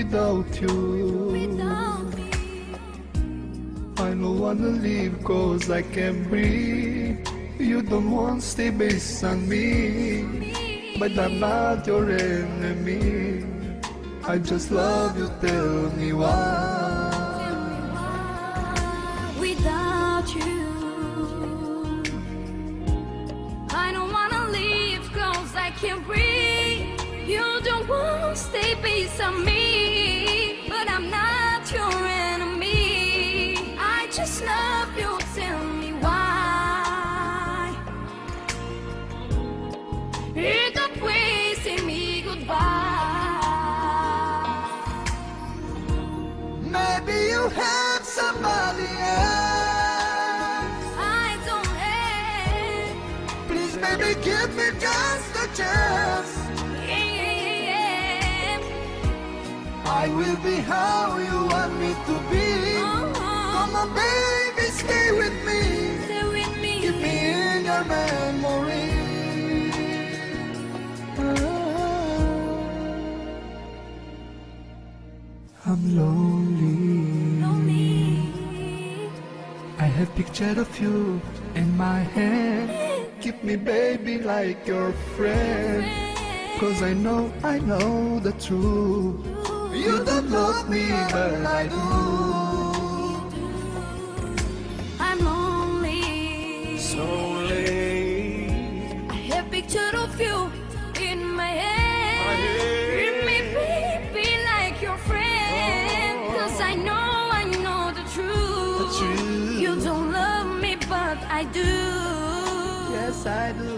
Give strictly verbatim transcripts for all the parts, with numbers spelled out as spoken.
without you. without me. I don't wanna leave cause I can't breathe. You don't want to stay based on me, but I'm not your enemy. I just love you, tell me why. Without you, I don't wanna leave cause I can't breathe. You don't want to stay beside me, but I'm not your enemy. I just love you, tell me why. You're the way, say me goodbye. Maybe you have somebody else. I don't have. Please, baby, give me just a chance. Yeah, yeah, yeah, yeah. I will be how you want me to be. Uh-huh. Come on, baby, stay with me. Stay with me. Keep me in your memory. I'm lonely. Lonely. I have picture of you in my hand. Keep me, baby, like your friend. Cause I know, I know the truth. You don't love me, but I do. I'm lonely. So late. I have picture of you in my head. Treat me, baby, like your friend. Cause I know, I know the truth. The truth. You don't love me, but I do. Yes, I do.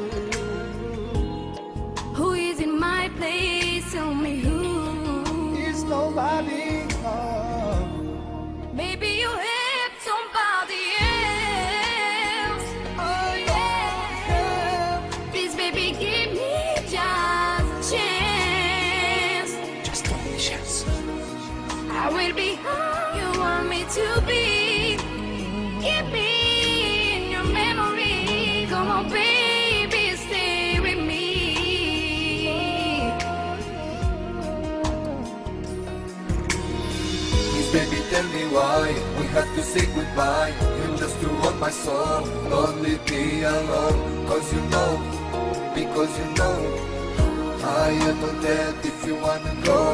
Who is in my place? Tell me who. It's nobody. Oh. Maybe you have somebody else. Oh, yeah. Please, baby, give me just a chance. Just a chance. I will be how you want me to be. Keep me in your memory. Come on, baby, stay with me. Please, baby, tell me why we have to say goodbye. You just you want my soul. Don't leave me alone. Cause you know, because you know, I am not dead if you wanna go.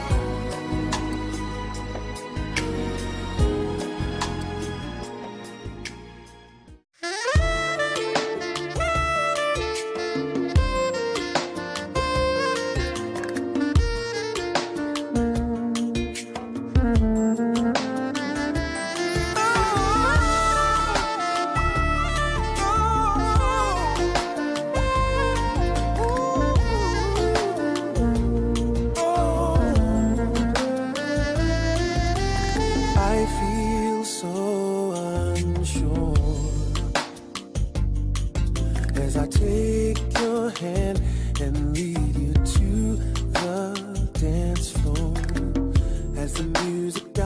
I feel so unsure as I take your hand and lead you to the dance floor. As the music